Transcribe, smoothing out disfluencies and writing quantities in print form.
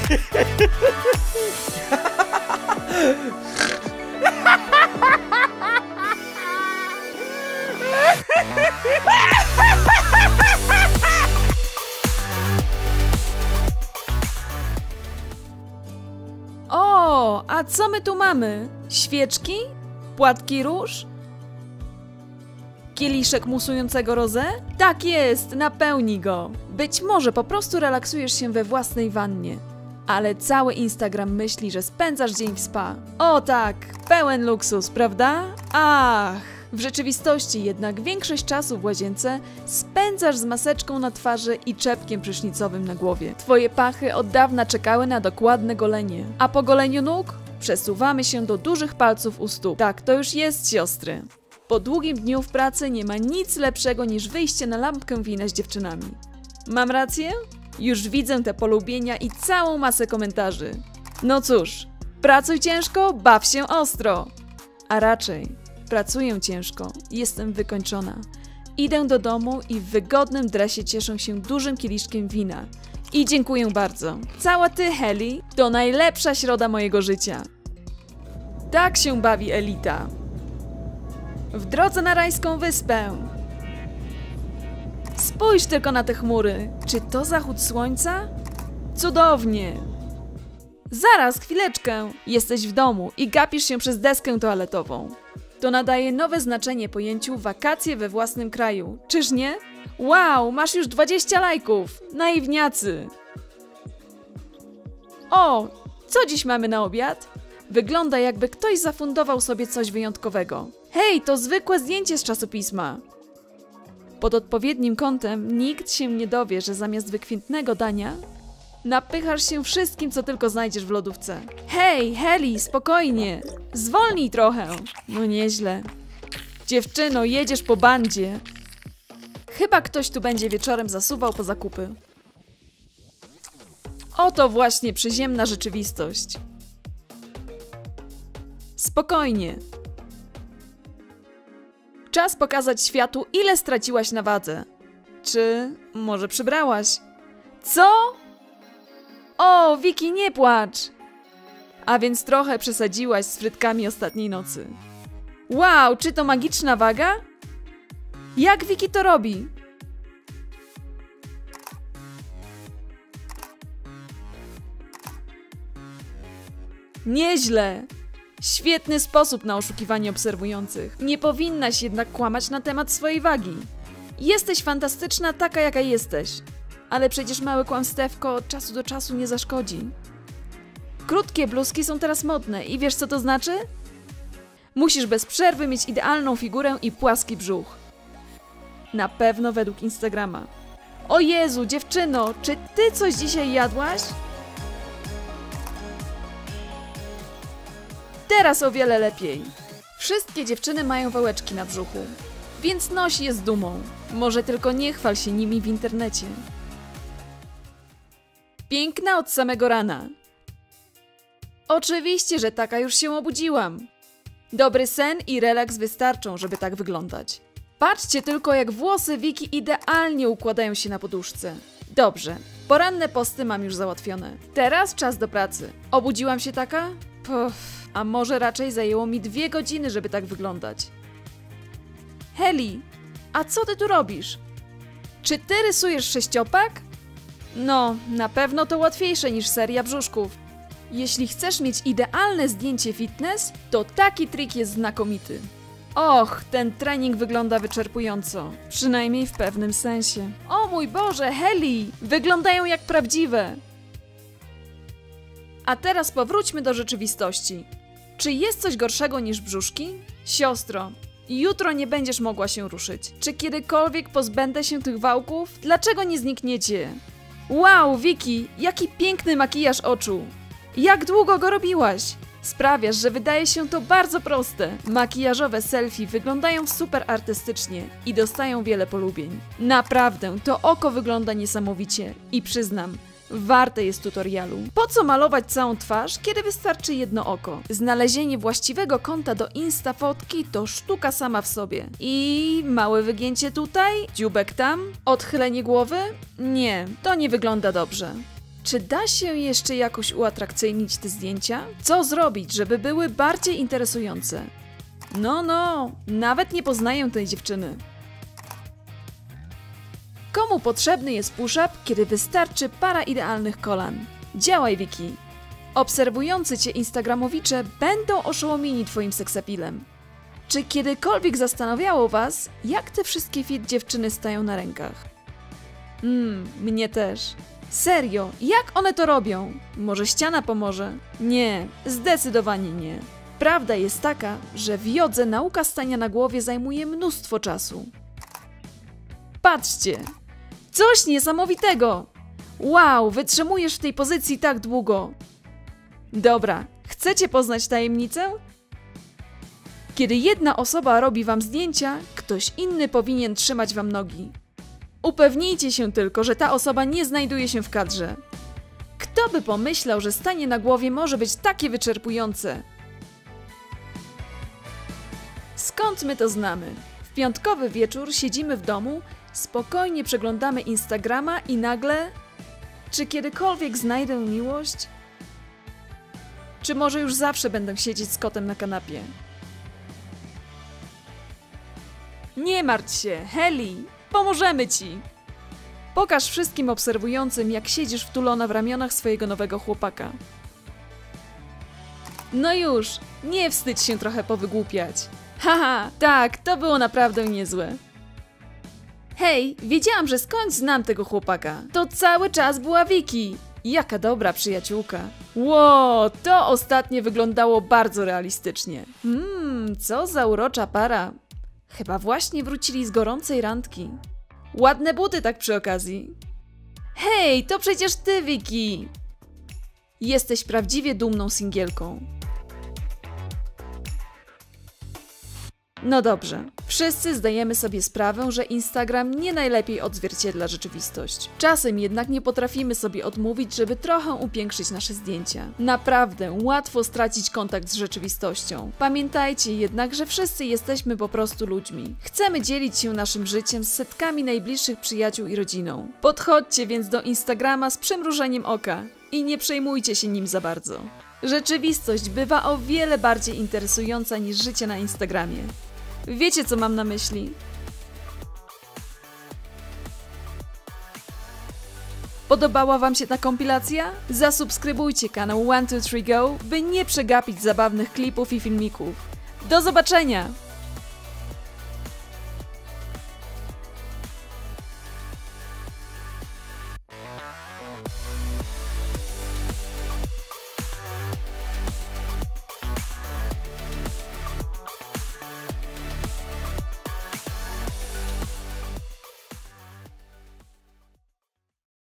O, a co my tu mamy? Świeczki? Płatki róż? Kieliszek musującego rosé? Tak jest, napełnij go. Być może po prostu relaksujesz się we własnej wannie. Ale cały Instagram myśli, że spędzasz dzień w spa. O tak, pełen luksus, prawda? Ach, w rzeczywistości jednak większość czasu w łazience spędzasz z maseczką na twarzy i czepkiem prysznicowym na głowie. Twoje pachy od dawna czekały na dokładne golenie. A po goleniu nóg przesuwamy się do dużych palców u stóp. Tak, to już jest, siostry. Po długim dniu w pracy nie ma nic lepszego niż wyjście na lampkę wina z dziewczynami. Mam rację? Już widzę te polubienia i całą masę komentarzy. No cóż, pracuj ciężko, baw się ostro. A raczej, pracuję ciężko, jestem wykończona. Idę do domu i w wygodnym dresie cieszę się dużym kieliszkiem wina. I dziękuję bardzo. Cała ty, Heli, to najlepsza środa mojego życia. Tak się bawi elita. W drodze na rajską wyspę. Spójrz tylko na te chmury. Czy to zachód słońca? Cudownie. Zaraz, chwileczkę. Jesteś w domu i gapisz się przez deskę toaletową. To nadaje nowe znaczenie pojęciu wakacje we własnym kraju. Czyż nie? Wow, masz już 20 lajków. Naiwniacy. O, co dziś mamy na obiad? Wygląda, jakby ktoś zafundował sobie coś wyjątkowego. Hej, to zwykłe zdjęcie z czasopisma. Pod odpowiednim kątem nikt się nie dowie, że zamiast wykwintnego dania napychasz się wszystkim, co tylko znajdziesz w lodówce. Hej, Heli, spokojnie. Zwolnij trochę. No nieźle. Dziewczyno, jedziesz po bandzie. Chyba ktoś tu będzie wieczorem zasuwał po zakupy. Oto właśnie przyziemna rzeczywistość. Spokojnie. Czas pokazać światu, ile straciłaś na wadze. Czy może przybrałaś? Co? O, Wiki, nie płacz! A więc trochę przesadziłaś z frytkami ostatniej nocy. Wow, czy to magiczna waga? Jak Wiki to robi? Nieźle! Świetny sposób na oszukiwanie obserwujących. Nie powinnaś jednak kłamać na temat swojej wagi. Jesteś fantastyczna taka, jaka jesteś. Ale przecież małe kłamstewko od czasu do czasu nie zaszkodzi. Krótkie bluzki są teraz modne i wiesz, co to znaczy? Musisz bez przerwy mieć idealną figurę i płaski brzuch. Na pewno według Instagrama. O Jezu, dziewczyno, czy ty coś dzisiaj jadłaś? Teraz o wiele lepiej. Wszystkie dziewczyny mają wałeczki na brzuchu, więc noś je z dumą. Może tylko nie chwal się nimi w internecie. Piękna od samego rana. Oczywiście, że taka już się obudziłam. Dobry sen i relaks wystarczą, żeby tak wyglądać. Patrzcie tylko, jak włosy Wiki idealnie układają się na poduszce. Dobrze, poranne posty mam już załatwione. Teraz czas do pracy. Obudziłam się taka? A może raczej zajęło mi 2 godziny, żeby tak wyglądać. Heli, a co ty tu robisz? Czy ty rysujesz sześciopak? No, na pewno to łatwiejsze niż seria brzuszków. Jeśli chcesz mieć idealne zdjęcie fitness, to taki trik jest znakomity. Och, ten trening wygląda wyczerpująco. Przynajmniej w pewnym sensie. O mój Boże, Heli! Wyglądają jak prawdziwe! A teraz powróćmy do rzeczywistości. Czy jest coś gorszego niż brzuszki? Siostro, jutro nie będziesz mogła się ruszyć. Czy kiedykolwiek pozbędę się tych wałków? Dlaczego nie znikniecie? Wow, Wiki, jaki piękny makijaż oczu! Jak długo go robiłaś? Sprawiasz, że wydaje się to bardzo proste. Makijażowe selfie wyglądają super artystycznie i dostają wiele polubień. Naprawdę, to oko wygląda niesamowicie i przyznam, warte jest tutorialu. Po co malować całą twarz, kiedy wystarczy jedno oko? Znalezienie właściwego kąta do Insta fotki to sztuka sama w sobie. I małe wygięcie tutaj, dziubek tam, odchylenie głowy? Nie, to nie wygląda dobrze. Czy da się jeszcze jakoś uatrakcyjnić te zdjęcia? Co zrobić, żeby były bardziej interesujące? No, nawet nie poznaję tej dziewczyny. Komu potrzebny jest push-up, kiedy wystarczy para idealnych kolan? Działaj, Wiki! Obserwujący cię instagramowicze będą oszołomieni twoim seksapilem. Czy kiedykolwiek zastanawiało was, jak te wszystkie fit dziewczyny stają na rękach? Mnie też. Serio, jak one to robią? Może ściana pomoże? Nie, zdecydowanie nie. Prawda jest taka, że w jodze nauka stania na głowie zajmuje mnóstwo czasu. Patrzcie! Coś niesamowitego! Wow, wytrzymujesz w tej pozycji tak długo. Dobra, chcecie poznać tajemnicę? Kiedy jedna osoba robi wam zdjęcia, ktoś inny powinien trzymać wam nogi. Upewnijcie się tylko, że ta osoba nie znajduje się w kadrze. Kto by pomyślał, że stanie na głowie może być takie wyczerpujące? Skąd my to znamy? W piątkowy wieczór siedzimy w domu, spokojnie przeglądamy Instagrama i nagle... Czy kiedykolwiek znajdę miłość? Czy może już zawsze będę siedzieć z kotem na kanapie? Nie martw się, Heli! Pomożemy ci! Pokaż wszystkim obserwującym, jak siedzisz wtulona w ramionach swojego nowego chłopaka. No już, nie wstydź się trochę powygłupiać. Haha, tak, to było naprawdę niezłe. Hej, wiedziałam, że skądś znam tego chłopaka. To cały czas była Wiki. Jaka dobra przyjaciółka. Ło, to ostatnie wyglądało bardzo realistycznie. Co za urocza para. Chyba właśnie wrócili z gorącej randki. Ładne buty tak przy okazji. Hej, to przecież ty, Wiki! Jesteś prawdziwie dumną singielką. No dobrze, wszyscy zdajemy sobie sprawę, że Instagram nie najlepiej odzwierciedla rzeczywistość. Czasem jednak nie potrafimy sobie odmówić, żeby trochę upiększyć nasze zdjęcia. Naprawdę łatwo stracić kontakt z rzeczywistością. Pamiętajcie jednak, że wszyscy jesteśmy po prostu ludźmi. Chcemy dzielić się naszym życiem z setkami najbliższych przyjaciół i rodziną. Podchodźcie więc do Instagrama z przymrużeniem oka i nie przejmujcie się nim za bardzo. Rzeczywistość bywa o wiele bardziej interesująca niż życie na Instagramie. Wiecie, co mam na myśli? Podobała wam się ta kompilacja? Zasubskrybujcie kanał 123Go, by nie przegapić zabawnych klipów i filmików. Do zobaczenia!